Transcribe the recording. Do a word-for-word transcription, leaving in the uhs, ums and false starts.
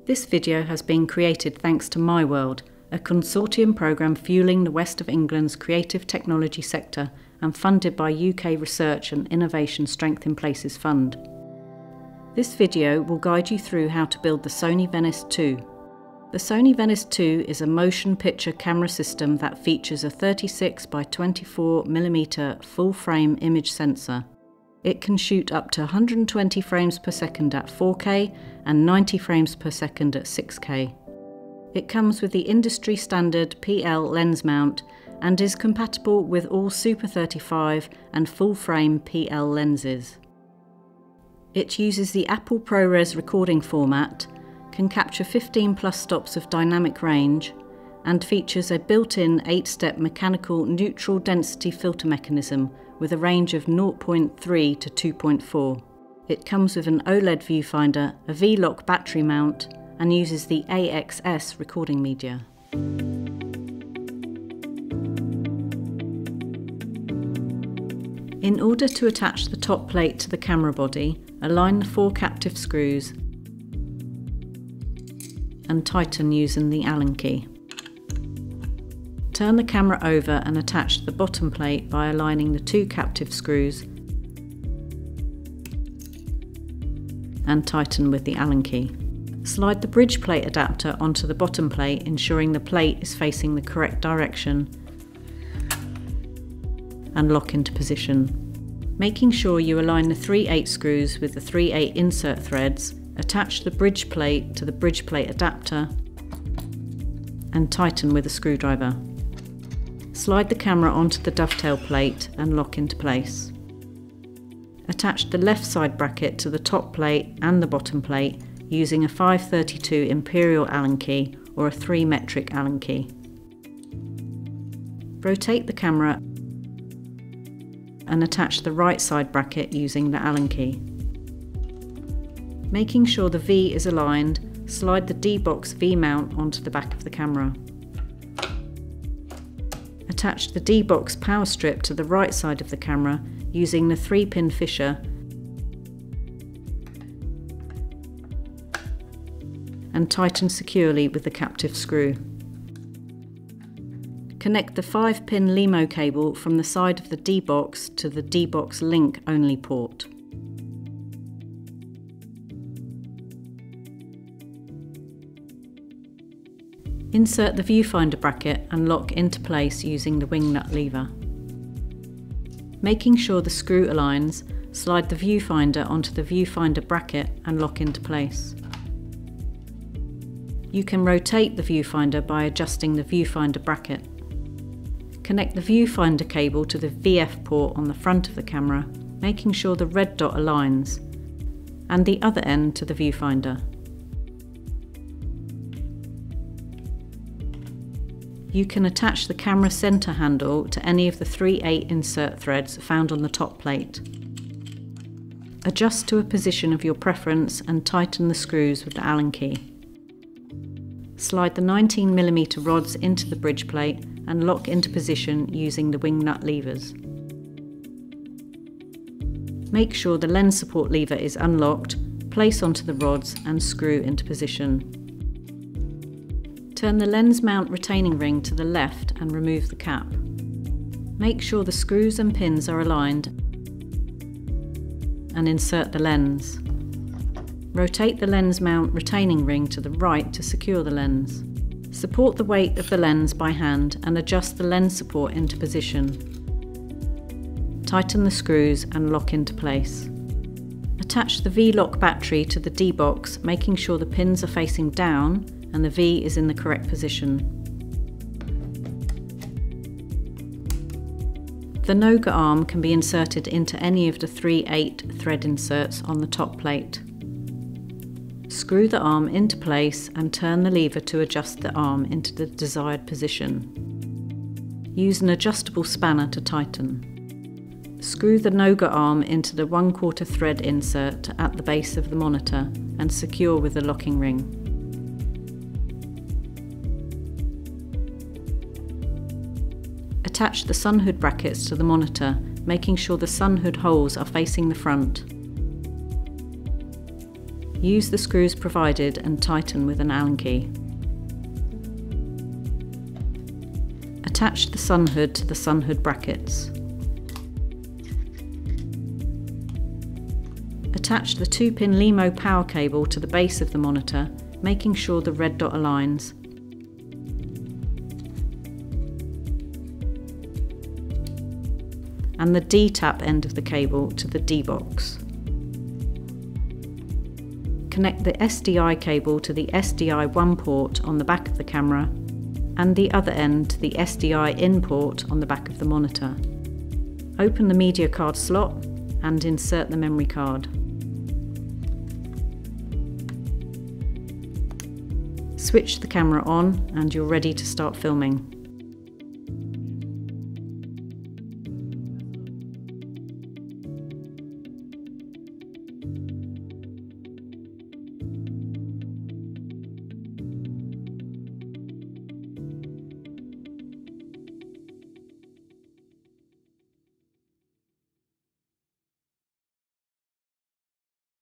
This video has been created thanks to MyWorld, a consortium programme fuelling the West of England's creative technology sector and funded by U K Research and Innovation Strength in Places Fund. This video will guide you through how to build the SONY Venice two. The SONY Venice two is a motion picture camera system that features a thirty-six by twenty-four millimeter full-frame image sensor. It can shoot up to one hundred twenty frames per second at four K and ninety frames per second at six K. It comes with the industry standard P L lens mount and is compatible with all Super thirty-five and full-frame P L lenses. It uses the Apple ProRes recording format, can capture fifteen plus stops of dynamic range, and features a built-in eight-step mechanical neutral density filter mechanism with a range of zero point three to two point four. It comes with an OLED viewfinder, a V-lock battery mount, and uses the A X S recording media. In order to attach the top plate to the camera body, align the four captive screws and tighten using the Allen key. Turn the camera over and attach the bottom plate by aligning the two captive screws and tighten with the Allen key. Slide the bridge plate adapter onto the bottom plate, ensuring the plate is facing the correct direction, and lock into position. Making sure you align the three eight screws with the three eight insert threads, attach the bridge plate to the bridge plate adapter and tighten with a screwdriver. Slide the camera onto the dovetail plate and lock into place. Attach the left side bracket to the top plate and the bottom plate using a five thirty-two Imperial Allen key or a three metric Allen key. Rotate the camera and attach the right side bracket using the Allen key. Making sure the V is aligned, slide the D-box V-mount onto the back of the camera. Attach the D-box power strip to the right side of the camera using the three pin fisher and tighten securely with the captive screw. Connect the five pin LEMO cable from the side of the D-box to the D-box link only port. Insert the viewfinder bracket and lock into place using the wing nut lever. Making sure the screw aligns, slide the viewfinder onto the viewfinder bracket and lock into place. You can rotate the viewfinder by adjusting the viewfinder bracket. Connect the viewfinder cable to the V F port on the front of the camera, making sure the red dot aligns, and the other end to the viewfinder. You can attach the camera center handle to any of the three eight insert threads found on the top plate. Adjust to a position of your preference and tighten the screws with the Allen key. Slide the nineteen millimeter rods into the bridge plate and lock into position using the wing nut levers. Make sure the lens support lever is unlocked, place onto the rods and screw into position. Turn the lens mount retaining ring to the left and remove the cap. Make sure the screws and pins are aligned and insert the lens. Rotate the lens mount retaining ring to the right to secure the lens. Support the weight of the lens by hand and adjust the lens support into position. Tighten the screws and lock into place. Attach the V-lock battery to the D-box, making sure the pins are facing down and the V is in the correct position. The Noga Arm can be inserted into any of the three eight thread inserts on the top plate. Screw the arm into place and turn the lever to adjust the arm into the desired position. Use an adjustable spanner to tighten. Screw the Noga Arm into the one quarter thread insert at the base of the monitor and secure with the locking ring. Attach the Sunhood brackets to the monitor, making sure the Sunhood holes are facing the front. Use the screws provided and tighten with an Allen key. Attach the Sunhood to the Sunhood brackets. Attach the two pin LEMO power cable to the base of the monitor, making sure the red dot aligns. And the D-tap end of the cable to the D-box. Connect the S D I cable to the S D I one port on the back of the camera and the other end to the S D I in port on the back of the monitor. Open the media card slot and insert the memory card. Switch the camera on and you're ready to start filming.